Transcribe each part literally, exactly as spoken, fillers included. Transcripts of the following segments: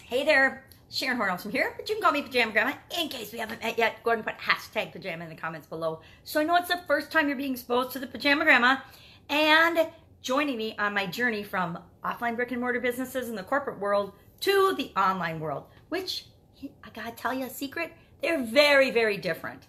Hey there, Sharon Horne-Ellstrom here, but you can call me Pajama Grandma. In case we haven't met yet, go ahead and put hashtag pajama in the comments below. So I know it's the first time you're being exposed to the Pajama Grandma and joining me on my journey from offline brick and mortar businesses in the corporate world to the online world, which I gotta tell you a secret, they're very, very different.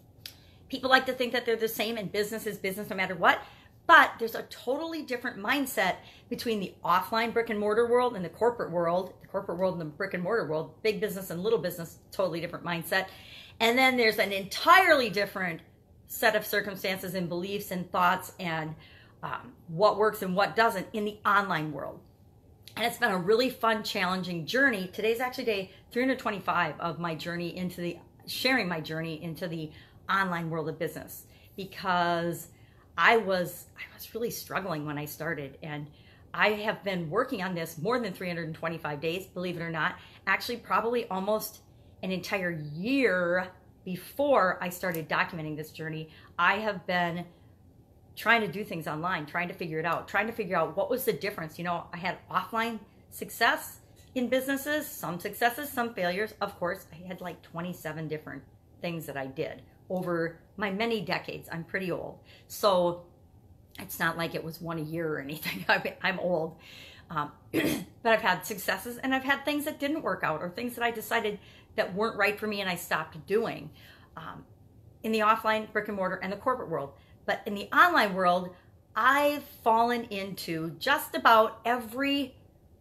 People like to think that they're the same and business is business no matter what, but there's a totally different mindset between the offline brick and mortar world and the corporate world, the corporate world and the brick and mortar world, big business and little business, totally different mindset. And then there's an entirely different set of circumstances and beliefs and thoughts and um, what works and what doesn't in the online world. And it's been a really fun, challenging journey. Today's actually day three hundred twenty-five of my journey into the, sharing my journey into the online world of business, because I was, I was really struggling when I started, and I have been working on this more than three hundred twenty-five days, believe it or not, actually probably almost an entire year before I started documenting this journey. I have been trying to do things online, trying to figure it out, trying to figure out what was the difference. You know, I had offline success in businesses, some successes, some failures. Of course, I had like twenty-seven different things that I did over my many decades. I'm pretty old. So it's not like it was one a year or anything. I'm old. Um, but I've had successes and I've had things that didn't work out or things that I decided that weren't right for me and I stopped doing um, in the offline brick and mortar and the corporate world. But in the online world, I've fallen into just about every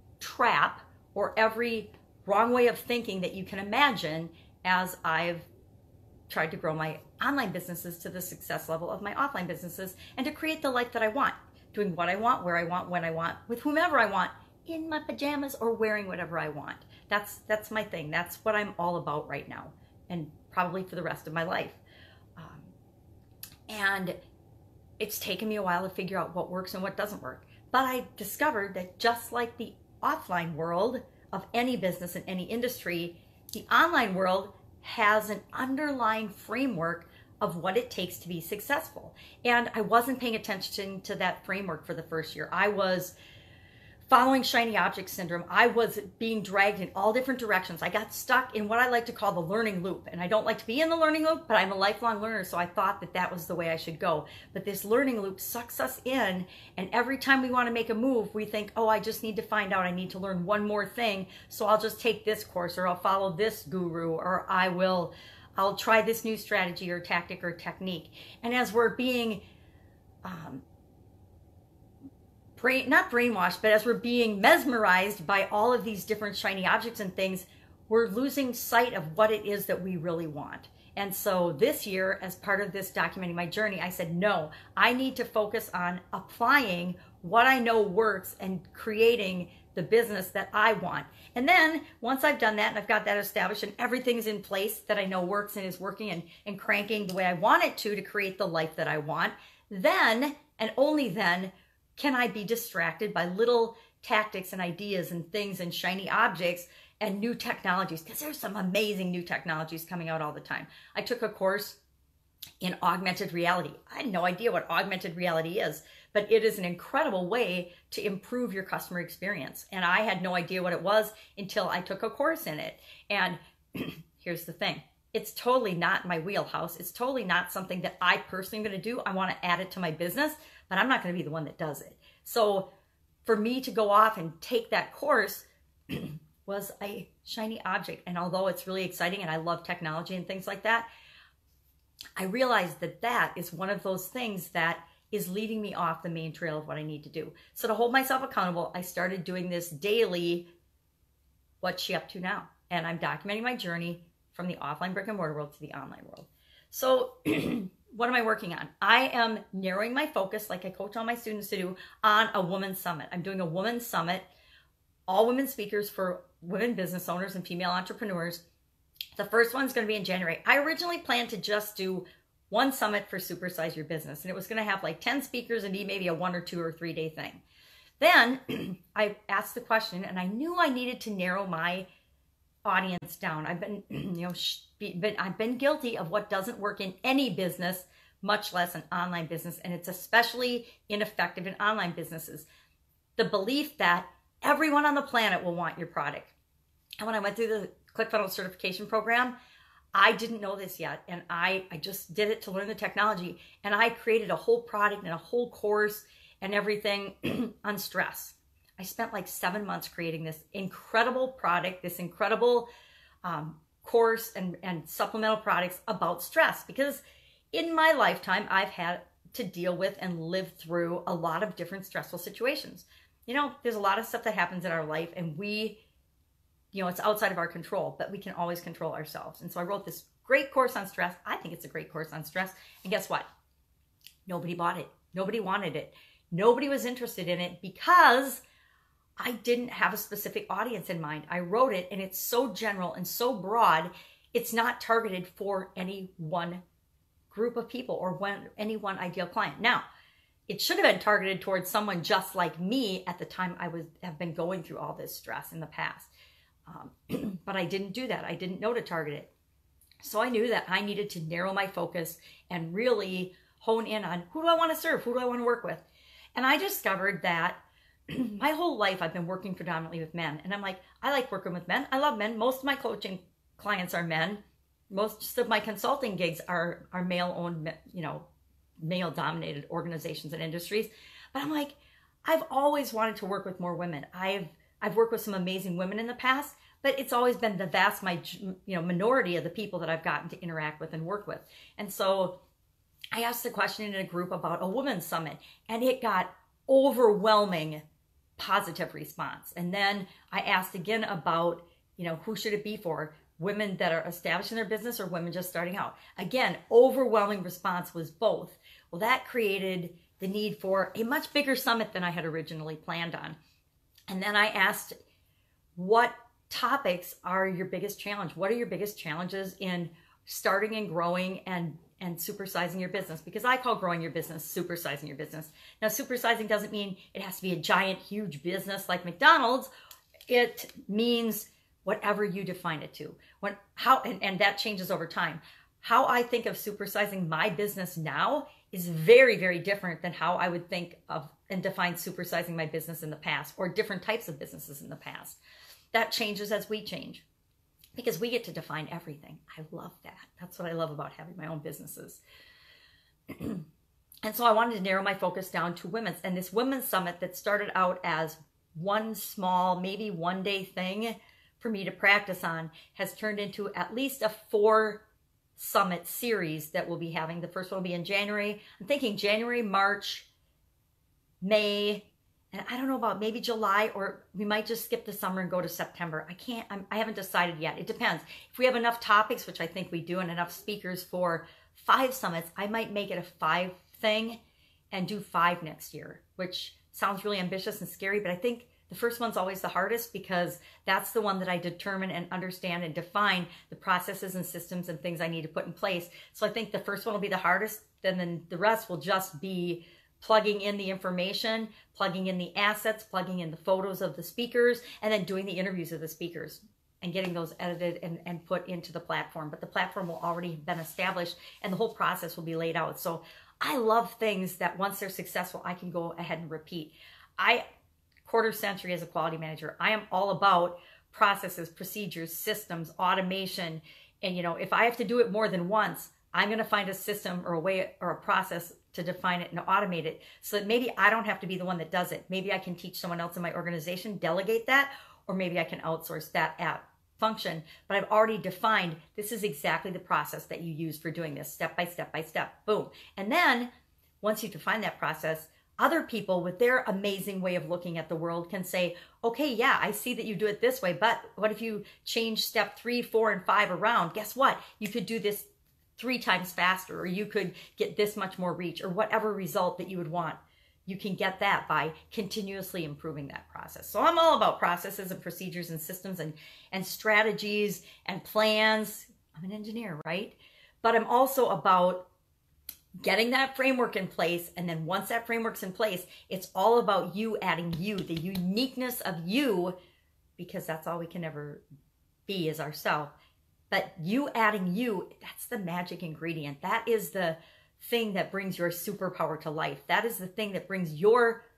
trap or every wrong way of thinking that you can imagine as I've tried to grow my online businesses to the success level of my offline businesses and to create the life that I want, doing what I want, where I want, when I want, with whomever I want, in my pajamas or wearing whatever I want. That's that's my thing. That's what I'm all about right now, and probably for the rest of my life. Um, and it's taken me a while to figure out what works and what doesn't work. But I discovered that just like the offline world of any business in any industry, the online world has an underlying framework of what it takes to be successful. And I wasn't paying attention to that framework for the first year. I was following shiny object syndrome. I was being dragged in all different directions. I got stuck in what I like to call the learning loop. And I don't like to be in the learning loop, but I'm a lifelong learner, so I thought that that was the way I should go. But this learning loop sucks us in, and every time we want to make a move, we think, oh, I just need to find out, I need to learn one more thing, so I'll just take this course, or I'll follow this guru, or I will, I'll try this new strategy or tactic or technique. And as we're being um, Brain, not brainwashed, but as we're being mesmerized by all of these different shiny objects and things, we're losing sight of what it is that we really want. And so this year, as part of this documenting my journey, I said, no, I need to focus on applying what I know works and creating the business that I want. And then once I've done that and I've got that established and everything's in place that I know works and is working and, and cranking the way I want it to to create the life that I want, then and only then can I be distracted by little tactics and ideas and things and shiny objects and new technologies, because there's some amazing new technologies coming out all the time. I took a course in augmented reality. I had no idea what augmented reality is, but it is an incredible way to improve your customer experience. And I had no idea what it was until I took a course in it. And here's the thing. It's totally not my wheelhouse. It's totally not something that I personally am going to do. I want to add it to my business, but I'm not going to be the one that does it. So for me to go off and take that course was a shiny object. And although it's really exciting and I love technology and things like that, I realized that that is one of those things that is leading me off the main trail of what I need to do. So to hold myself accountable, I started doing this daily, what's she up to now? And I'm documenting my journey from the offline brick and mortar world to the online world. So what am I working on? I am narrowing my focus, like I coach all my students to do, on a women's summit. I'm doing a women's summit, all women speakers for women business owners and female entrepreneurs. The first one's going to be in January. I originally planned to just do one summit for Supersize Your Business, and it was going to have like ten speakers and be maybe a one or two or three day thing. Then I asked the question, and I knew I needed to narrow my audience down. I've been, you know, but I've been guilty of what doesn't work in any business, much less an online business, and it's especially ineffective in online businesses. The belief that everyone on the planet will want your product. And when I went through the ClickFunnels certification program, I didn't know this yet. And I, I just did it to learn the technology. And I created a whole product and a whole course and everything on stress. I spent like seven months creating this incredible product, this incredible um, course and, and supplemental products about stress. Because in my lifetime, I've had to deal with and live through a lot of different stressful situations. You know, there's a lot of stuff that happens in our life and we, you know, it's outside of our control, but we can always control ourselves. And so I wrote this great course on stress. I think it's a great course on stress. And guess what? Nobody bought it. Nobody wanted it. Nobody was interested in it because I didn't have a specific audience in mind. I wrote it and it's so general and so broad, it's not targeted for any one group of people or one, any one ideal client. Now, it should have been targeted towards someone just like me at the time I was have been going through all this stress in the past. Um, but I didn't do that. I didn't know to target it. So I knew that I needed to narrow my focus and really hone in on who do I want to serve? Who do I want to work with? And I discovered that my whole life I've been working predominantly with men. And I'm like, I like working with men. I love men. Most of my coaching clients are men. Most of my consulting gigs are, are male-owned, you know, male-dominated organizations and industries. But I'm like, I've always wanted to work with more women. I've I've worked with some amazing women in the past, but it's always been the vast my, you know, minority of the people that I've gotten to interact with and work with. And so I asked the question in a group about a women's summit, and it got overwhelming positive response. And then I asked again about, you know, who should it be for? Women that are establishing their business or women just starting out? Again, overwhelming response was both. Well, that created the need for a much bigger summit than I had originally planned on. And then I asked, what topics are your biggest challenge? What are your biggest challenges in starting and growing and, and supersizing your business? Because I call growing your business supersizing your business. Now, supersizing doesn't mean it has to be a giant, huge business like McDonald's. It means whatever you define it to. When, how, and, and that changes over time. How I think of supersizing my business now is very, very different than how I would think of and define supersizing my business in the past, or different types of businesses in the past. That changes as we change because we get to define everything. I love that. That's what I love about having my own businesses. And so I wanted to narrow my focus down to women's. And this women's summit that started out as one small, maybe one day thing for me to practice on has turned into at least a four summit series that we'll be having. The first one will be in January. I'm thinking January, March, May, and I don't know about maybe July, or we might just skip the summer and go to September. I can't, I'm, I haven't decided yet. It depends. If we have enough topics, which I think we do, and enough speakers for five summits, I might make it a five thing and do five next year, which sounds really ambitious and scary, but I think the first one's always the hardest because that's the one that I determine and understand and define the processes and systems and things I need to put in place. So I think the first one will be the hardest, then, then the rest will just be plugging in the information, plugging in the assets, plugging in the photos of the speakers, and then doing the interviews of the speakers and getting those edited and, and put into the platform. But the platform will already have been established and the whole process will be laid out. So I love things that once they're successful, I can go ahead and repeat. I, quarter century as a quality manager, I am all about processes, procedures, systems, automation. And, you know, if I have to do it more than once, I'm going to find a system or a way or a process to define it and automate it so that maybe I don't have to be the one that does it. Maybe I can teach someone else in my organization, delegate that, or maybe I can outsource that app function. But I've already defined this is exactly the process that you use for doing this, step by step by step, boom. And then once you define that process, other people with their amazing way of looking at the world can say, okay, yeah, I see that you do it this way, but what if you change step three, four, and five around? Guess what? You could do this three times faster, or you could get this much more reach, or whatever result that you would want. You can get that by continuously improving that process. So I'm all about processes and procedures and systems and, and strategies and plans. I'm an engineer, right? But I'm also about getting that framework in place. And then once that framework's in place, it's all about you adding you, the uniqueness of you, because that's all we can ever be is ourselves. But you adding you, that's the magic ingredient. That is the thing that brings your superpower to life. That is the thing that brings your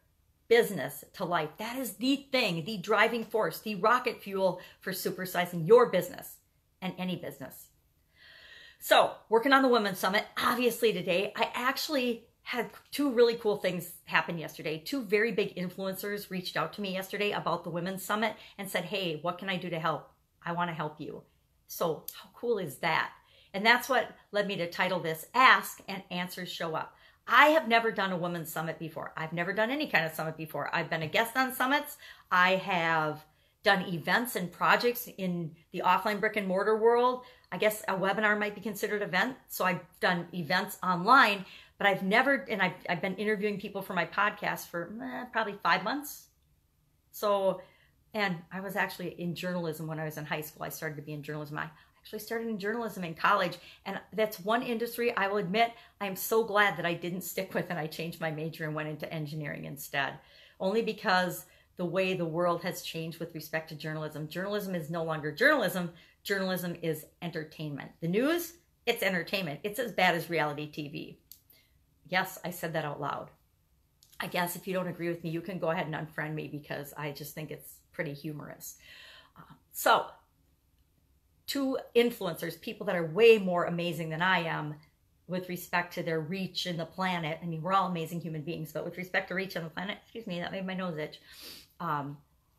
business to life. That is the thing, the driving force, the rocket fuel for supersizing your business and any business. So, working on the Women's Summit, obviously today, I actually had two really cool things happen yesterday. Two very big influencers reached out to me yesterday about the Women's Summit and said, hey, what can I do to help? I want to help you. So how cool is that? And that's what led me to title this, Ask and Answers Show Up. I have never done a Women's Summit before. I've never done any kind of summit before. I've been a guest on summits. I have done events and projects in the offline brick and mortar world. I guess a webinar might be considered an event. So I've done events online, but I've never, and I've, I've been interviewing people for my podcast for eh, probably five months. So, and I was actually in journalism when I was in high school. I started to be in journalism. I actually started in journalism in college. And that's one industry, I will admit, I'm so glad that I didn't stick with and I changed my major and went into engineering instead. Only because the way the world has changed with respect to journalism. Journalism is no longer journalism. Journalism is entertainment. The news, it's entertainment. It's as bad as reality T V. Yes, I said that out loud. I guess if you don't agree with me, you can go ahead and unfriend me because I just think it's pretty humorous. Uh, so, two influencers, people that are way more amazing than I am with respect to their reach in the planet. I mean, we're all amazing human beings, but with respect to reach on the planet, excuse me, that made my nose itch. Um,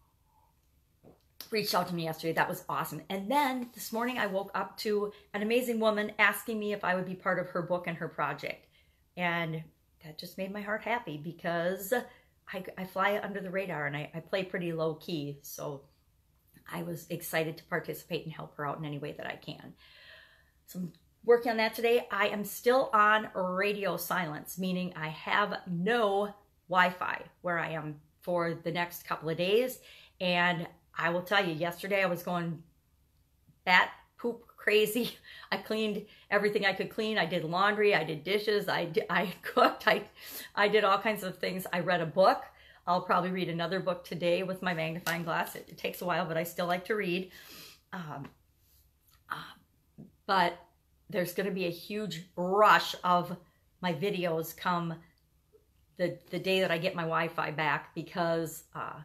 reached out to me yesterday. That was awesome. And then this morning I woke up to an amazing woman asking me if I would be part of her book and her project. And that just made my heart happy because I, I fly under the radar and I, I play pretty low key. So I was excited to participate and help her out in any way that I can. So I'm working on that today. I am still on radio silence, meaning I have no Wi-Fi where I am for the next couple of days. And I will tell you, yesterday I was going bat poop crazy. I cleaned everything I could clean. I did laundry. I did dishes. I, did, I cooked. I, I did all kinds of things. I read a book. I'll probably read another book today with my magnifying glass. It, it takes a while, but I still like to read. Um, uh, but there's going to be a huge rush of my videos come the, the day that I get my Wi-Fi back because uh,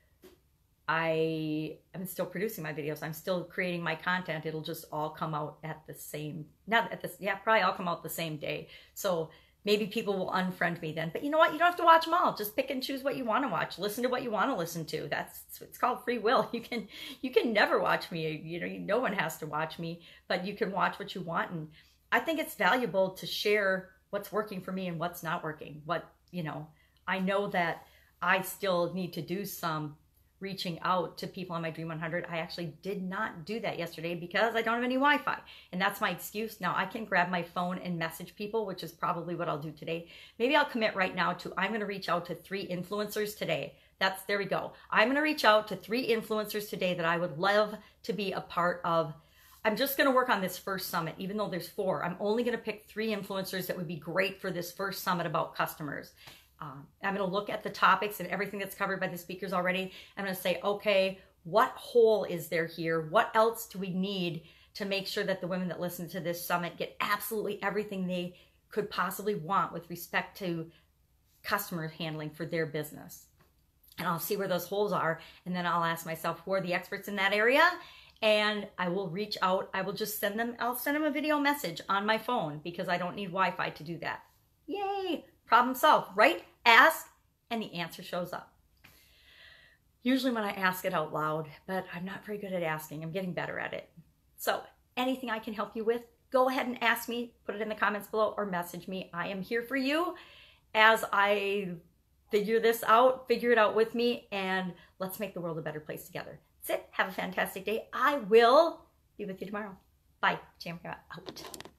I am still producing my videos. I'm still creating my content. It'll just all come out at the same, not at this, yeah, probably all come out the same day. So maybe people will unfriend me then. But you know what? You don't have to watch them all. Just pick and choose what you want to watch. Listen to what you want to listen to. That's, it's called free will. You can, you can never watch me. You know, no one has to watch me, but you can watch what you want. And I think it's valuable to share what's working for me and what's not working. What, you know, I know that I still need to do some reaching out to people on my Dream one hundred. I actually did not do that yesterday because I don't have any Wi-Fi. And that's my excuse. Now I can grab my phone and message people, which is probably what I'll do today. Maybe I'll commit right now to, I'm going to reach out to three influencers today. That's, there we go. I'm going to reach out to three influencers today that I would love to be a part of. I'm just going to work on this first summit, even though there's four. I'm only going to pick three influencers that would be great for this first summit about customers. Um, I'm going to look at the topics and everything that's covered by the speakers already. I'm going to say, okay, what hole is there here? What else do we need to make sure that the women that listen to this summit get absolutely everything they could possibly want with respect to customer handling for their business? And I'll see where those holes are. And then I'll ask myself, who are the experts in that area? And I will reach out. I will just send them, I'll send them a video message on my phone because I don't need Wi-Fi to do that. Yay! Problem solved, right? Ask, and the answer shows up. Usually when I ask it out loud, but I'm not very good at asking. I'm getting better at it. So anything I can help you with, go ahead and ask me, put it in the comments below, or message me. I am here for you as I figure this out, figure it out with me, and let's make the world a better place together. That's it. Have a fantastic day. I will be with you tomorrow. Bye. Jam out.